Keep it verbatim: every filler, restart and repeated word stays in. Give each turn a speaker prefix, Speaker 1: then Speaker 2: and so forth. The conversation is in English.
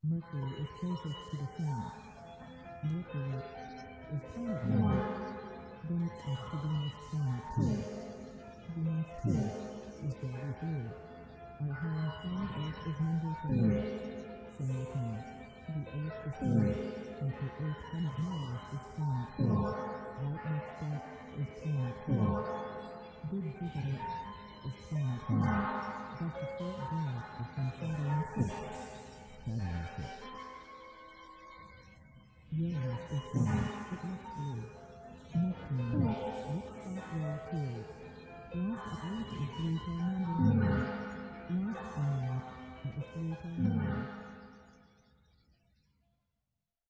Speaker 1: Mercury is closest to the Sun. Mercury is planet one. Then it's next to Venus, planet two. Venus two is very blue. Our home planet Earth is number three. Saturn. The Earth is three. And the Earth planet Mars is planet four. Right next up is planet four. Big Jupiter is planet one. Just a short drive is from Saturn six. Saturn six. Uranus is seven. It looks blue. Neptune looks like well too. Last at least is three